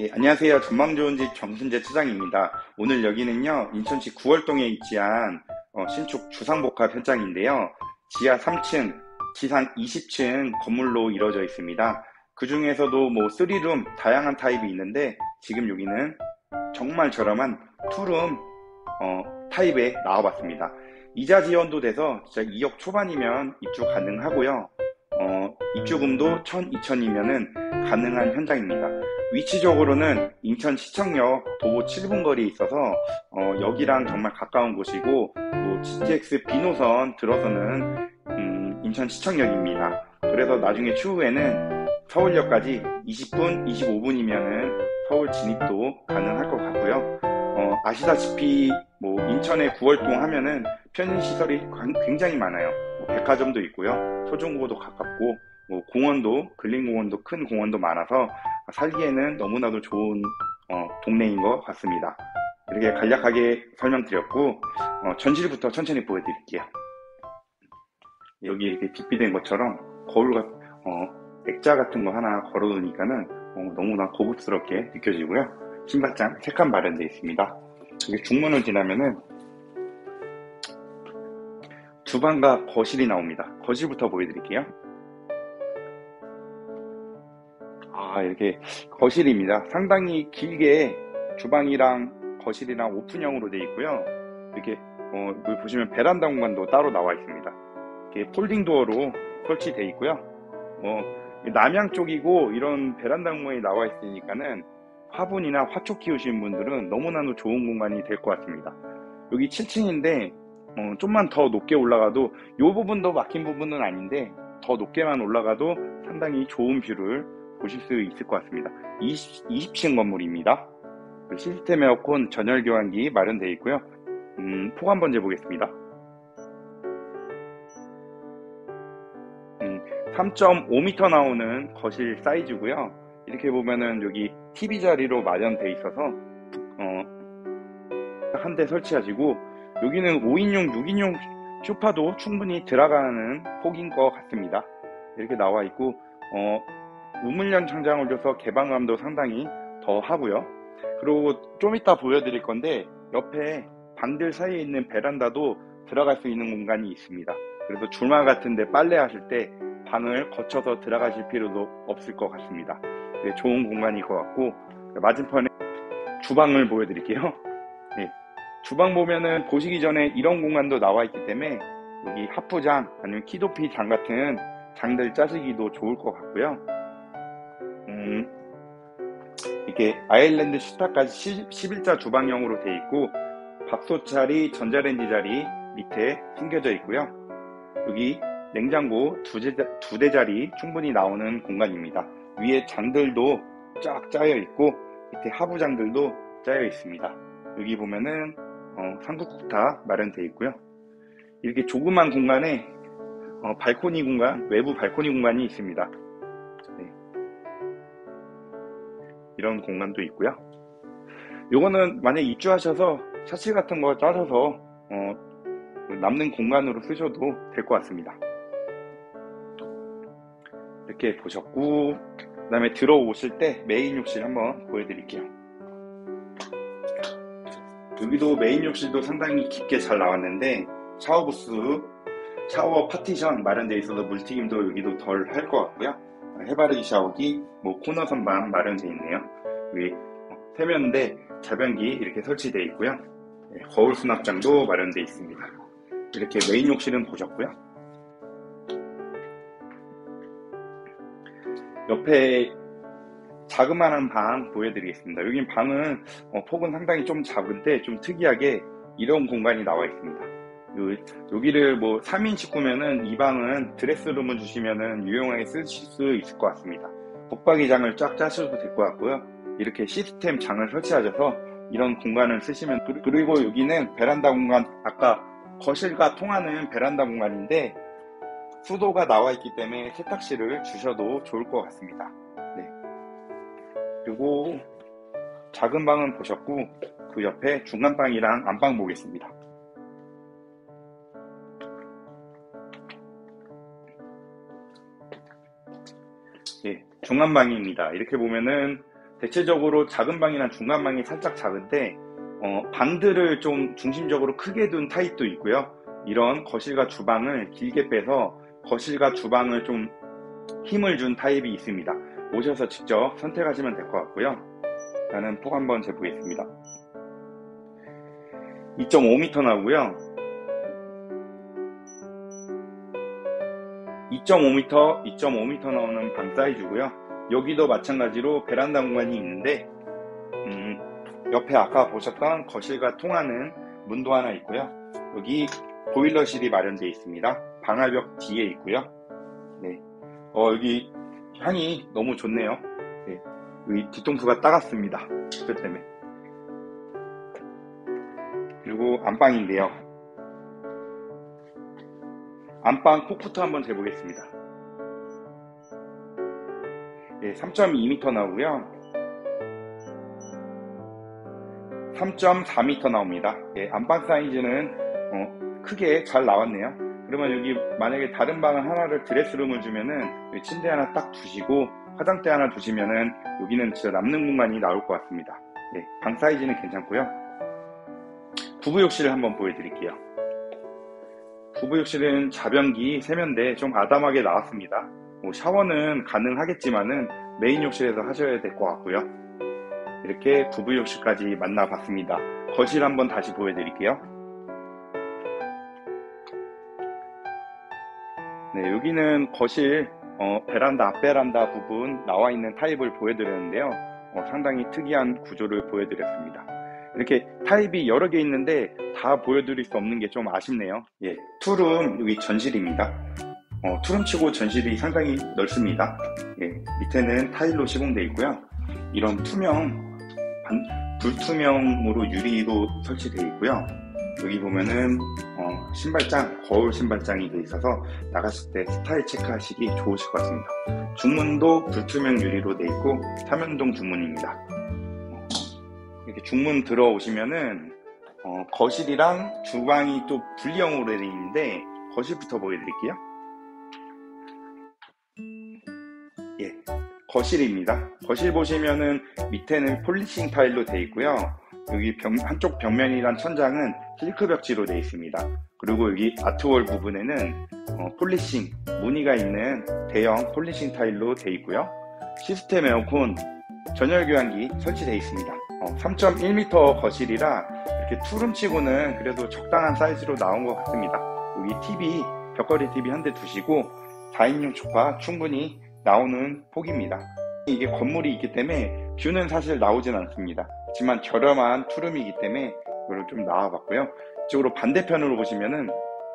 예, 안녕하세요. 전망 좋은 집 정순재 차장입니다. 오늘 여기는요, 인천시 구월동에 위치한 신축 주상복합 현장인데요. 지하 3층, 지상 20층 건물로 이루어져 있습니다. 그 중에서도 뭐 3룸 다양한 타입이 있는데 지금 여기는 정말 저렴한 투룸 타입에 나와봤습니다. 이자 지원도 돼서 진짜 2억 초반이면 입주 가능하고요. 입주금도 1천, 2천이면은 가능한 현장입니다. 위치적으로는 인천시청역 도보 7분 거리에 있어서 여기랑 정말 가까운 곳이고 또 GTX B노선 들어서는 인천시청역입니다. 그래서 나중에 추후에는 서울역까지 20분, 25분이면은 서울 진입도 가능할 것 같고요. 아시다시피 뭐 인천의 구월동 하면은 편의시설이 굉장히 많아요. 뭐 백화점도 있고요. 초중고도 가깝고 뭐 공원도 근린공원도 큰 공원도 많아서 살기에는 너무나도 좋은 동네인 것 같습니다. 이렇게 간략하게 설명드렸고 전실부터 천천히 보여드릴게요. 여기 이렇게 빗비된 것처럼 거울 액자 같은 거 하나 걸어놓으니까는 너무나 고급스럽게 느껴지고요. 신발장 3칸 마련되어 있습니다. 여기 중문을 지나면은 주방과 거실이 나옵니다. 거실부터 보여드릴게요. 이렇게 거실입니다. 상당히 길게 주방이랑 거실이랑 오픈형으로 되어 있고요. 이렇게 여기 보시면 베란다 공간도 따로 나와 있습니다. 이렇게 폴딩 도어로 설치되어 있고요. 남향 쪽이고 이런 베란다 공간이 나와 있으니까는 화분이나 화초 키우시는 분들은 너무나도 좋은 공간이 될 것 같습니다. 여기 7층인데 좀만 더 높게 올라가도 이 부분도 막힌 부분은 아닌데 더 높게만 올라가도 상당히 좋은 뷰를 보실 수 있을 것 같습니다. 20층 건물입니다. 시스템 에어컨 전열 교환기 마련되어 있고요. 폭 한번 재보겠습니다. 3.5m 나오는 거실 사이즈고요. 이렇게 보면은 여기 TV 자리로 마련되어 있어서 한 대 설치하시고 여기는 5인용, 6인용 소파도 충분히 들어가는 폭인 것 같습니다. 이렇게 나와 있고 우물형 천장을 줘서 개방감도 상당히 더 하고요. 그리고 좀 이따 보여드릴 건데 옆에 방들 사이에 있는 베란다도 들어갈 수 있는 공간이 있습니다. 그래서 주말 같은데 빨래 하실 때 방을 거쳐서 들어가실 필요도 없을 것 같습니다. 좋은 공간일 것 같고 맞은편에 주방을 보여드릴게요. 네. 주방 보면은 보시기 전에 이런 공간도 나와 있기 때문에 여기 하프장 아니면 키높이 장 같은 장들 짜시기도 좋을 것 같고요. 이렇게 아일랜드 식탁까지 11자 주방형으로 되어 있고 밥솥 자리, 전자레인지 자리 밑에 숨겨져 있고요. 여기 냉장고 두 대 자리 충분히 나오는 공간입니다. 위에 장들도 쫙 짜여 있고 밑에 하부장들도 짜여 있습니다. 여기 보면은 삼국국타 마련되어 있고요. 이렇게 조그만 공간에 발코니 공간, 외부 발코니 공간이 있습니다. 네. 이런 공간도 있고요. 요거는 만약 입주하셔서 샤시 같은 거 짜셔서 남는 공간으로 쓰셔도 될 것 같습니다. 이렇게 보셨고 그 다음에 들어오실 때 메인 욕실 한번 보여드릴게요. 여기도 메인 욕실도 상당히 깊게 잘 나왔는데 샤워 부스, 샤워 파티션 마련되어 있어서 물튀김도 여기도 덜 할 것 같고요. 해바라기 샤워기, 뭐 코너 선반 마련되어 있네요. 여기 세면대, 자변기 이렇게 설치되어 있고요. 거울 수납장도 마련되어 있습니다. 이렇게 메인 욕실은 보셨고요. 옆에 자그마한 방 보여드리겠습니다. 여긴 방은 폭은 상당히 좀 작은데 좀 특이하게 이런 공간이 나와 있습니다. 여기를 뭐 3인 식구면은 이 방은 드레스룸을 주시면은 유용하게 쓰실 수 있을 것 같습니다. 붙박이장을 쫙 짜셔도 될 것 같고요. 이렇게 시스템 장을 설치하셔서 이런 공간을 쓰시면, 그리고 여기는 베란다 공간, 아까 거실과 통하는 베란다 공간인데 수도가 나와 있기 때문에 세탁실을 주셔도 좋을 것 같습니다. 네. 그리고 작은 방은 보셨고 그 옆에 중간방이랑 안방 보겠습니다. 예, 중간방입니다. 이렇게 보면은 대체적으로 작은 방이나 중간 방이 살짝 작은데 방들을 좀 중심적으로 크게 둔 타입도 있고요. 이런 거실과 주방을 길게 빼서 거실과 주방을 좀 힘을 준 타입이 있습니다. 오셔서 직접 선택하시면 될 것 같고요. 일단은 폭 한번 재보겠습니다. 2.5m 나오고요. 2.5m 나오는 방 사이즈고요. 여기도 마찬가지로 베란다 공간이 있는데 옆에 아까 보셨던 거실과 통하는 문도 하나 있고요. 여기 보일러실이 마련되어 있습니다. 방화벽 뒤에 있고요. 네. 여기 향이 너무 좋네요. 네. 여기 뒤통수가 따갑습니다. 그 때문에. 그리고 안방인데요. 안방 폭부터 한번 재보겠습니다. 네, 3.2m 나오고요. 3.4m 나옵니다. 네, 안방 사이즈는 크게 잘 나왔네요. 그러면 여기 만약에 다른 방 하나를 드레스룸을 주면은 침대 하나 딱 두시고 화장대 하나 두시면은 여기는 진짜 남는 공간이 나올 것 같습니다. 네, 방 사이즈는 괜찮고요. 부부욕실을 한번 보여드릴게요. 부부욕실은 자변기, 세면대 좀 아담하게 나왔습니다. 샤워는 가능하겠지만은 메인 욕실에서 하셔야 될 것 같고요. 이렇게 부부욕실까지 만나봤습니다. 거실 한번 다시 보여드릴게요. 네, 여기는 거실 베란다, 앞베란다 부분 나와 있는 타입을 보여드렸는데요. 상당히 특이한 구조를 보여드렸습니다. 이렇게 타입이 여러 개 있는데 다 보여드릴 수 없는 게 좀 아쉽네요. 예, 투룸 여기 전실입니다. 투룸치고 전실이 상당히 넓습니다. 예, 밑에는 타일로 시공되어 있고요. 이런 불투명으로 유리로 설치되어 있고요. 여기 보면은 신발장, 거울 신발장이 되어 있어서 나갔을 때 스타일 체크하시기 좋으실 것 같습니다. 중문도 불투명 유리로 되어 있고 3연동 중문입니다. 이렇게 중문 들어오시면은 거실이랑 주방이 또 분리형으로 되어 있는데 거실부터 보여드릴게요. 예, 거실입니다. 거실 보시면은 밑에는 폴리싱 타일로 되어 있고요. 여기 한쪽 벽면이랑 천장은 실크 벽지로 되어 있습니다. 그리고 여기 아트월 부분에는 폴리싱, 무늬가 있는 대형 폴리싱 타일로 되어 있고요. 시스템 에어컨, 전열 교환기 설치되어 있습니다. 3.1m 거실이라 이렇게 투룸치고는 그래도 적당한 사이즈로 나온 것 같습니다. 여기 TV, 벽걸이 TV 한 대 두시고 4인용 소파 충분히 나오는 폭입니다. 이게 건물이 있기 때문에 뷰는 사실 나오진 않습니다. 하지만 저렴한 투룸이기 때문에 이거를 좀 나와봤고요. 이쪽으로 반대편으로 보시면은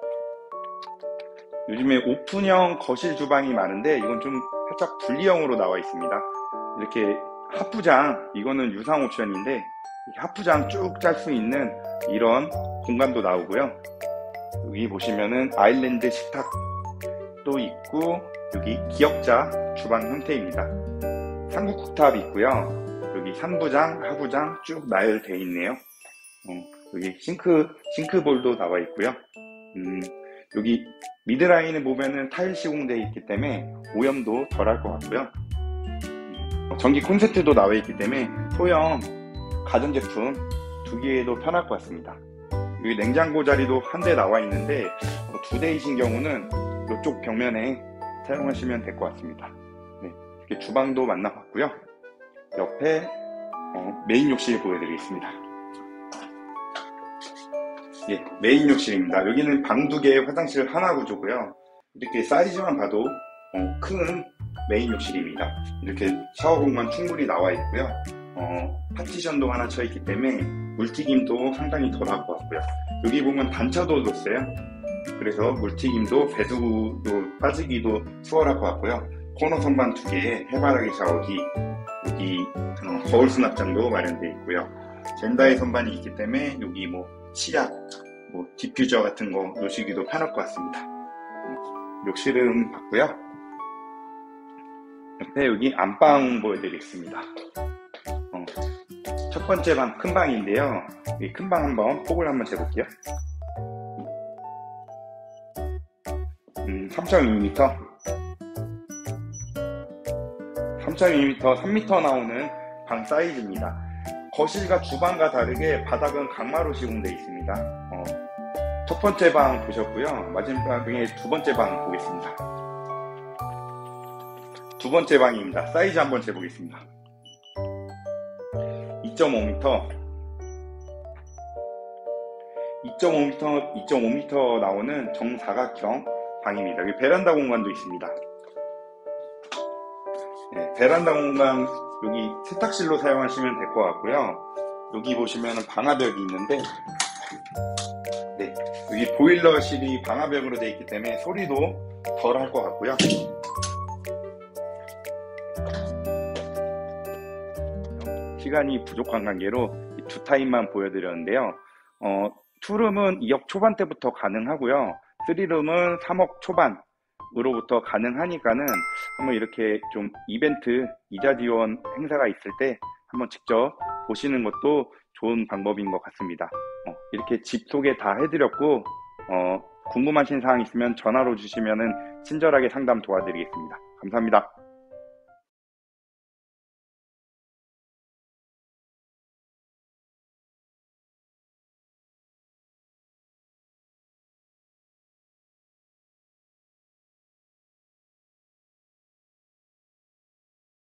요즘에 오픈형 거실 주방이 많은데 이건 좀 살짝 분리형으로 나와 있습니다. 이렇게 하프장, 이거는 유상 옵션인데 하프장 쭉 짤 수 있는 이런 공간도 나오고요. 여기 보시면은 아일랜드 식탁도 있고 여기 기역자 주방 형태입니다. 삼국 쿡탑이 있고요. 여기 상부장, 하부장 쭉 나열되어 있네요. 여기 싱크볼도 나와 있고요. 여기 미드라인을 보면은 타일 시공되어 있기 때문에 오염도 덜할 것 같고요. 전기 콘센트도 나와 있기 때문에 소형 가전제품 두기에도 편할 것 같습니다. 여기 냉장고 자리도 한 대 나와 있는데 2대이신 경우는 이쪽 벽면에 사용하시면 될 것 같습니다. 네, 이렇게 주방도 만나봤고요. 옆에 메인 욕실 보여드리겠습니다. 예, 메인 욕실입니다. 여기는 방 2개, 화장실 하나 구조고요. 이렇게 사이즈만 봐도 큰 메인 욕실입니다. 이렇게 샤워 공간 충분히 나와 있고요. 파티션도 하나 쳐 있기 때문에 물튀김도 상당히 덜할 것 같고요. 여기 보면 단차도 뒀어요. 그래서 물튀김도 배수구 빠지기도 수월할 것 같고요. 코너 선반 2개에 해바라기 샤워기, 여기 거울 수납장도 마련되어 있고요. 젠다의 선반이 있기 때문에 여기 치약, 디퓨저 같은 거 놓으시기도 편할 것 같습니다. 욕실은 봤고요. 옆에 여기 안방 보여드리겠습니다. 첫 번째 방, 큰 방인데요. 이 큰 방 한번 폭을 한번 재볼게요. 3.2m 3m 나오는 방 사이즈입니다. 거실과 주방과 다르게 바닥은 강마루 시공되어 있습니다. 첫 번째 방 보셨고요. 마지막에 두 번째 방 보겠습니다. 두 번째 방입니다. 사이즈 한번 재보겠습니다. 2.5m 2.5m 나오는 정사각형 방입니다. 여기 베란다 공간도 있습니다. 네, 베란다 공간 여기 세탁실로 사용하시면 될 것 같고요. 여기 보시면 방화벽이 있는데, 네, 여기 보일러실이 방화벽으로 되어 있기 때문에 소리도 덜 할 것 같고요. 시간이 부족한 관계로 두 타입만 보여드렸는데요. 투룸은 2억 초반대부터 가능하고요. 3룸은 3억 초반으로부터 가능하니까는 한번 이렇게 좀 이벤트 이자 지원 행사가 있을 때 한번 직접 보시는 것도 좋은 방법인 것 같습니다. 이렇게 집 소개 다 해드렸고, 궁금하신 사항 있으면 전화로 주시면은 친절하게 상담 도와드리겠습니다. 감사합니다.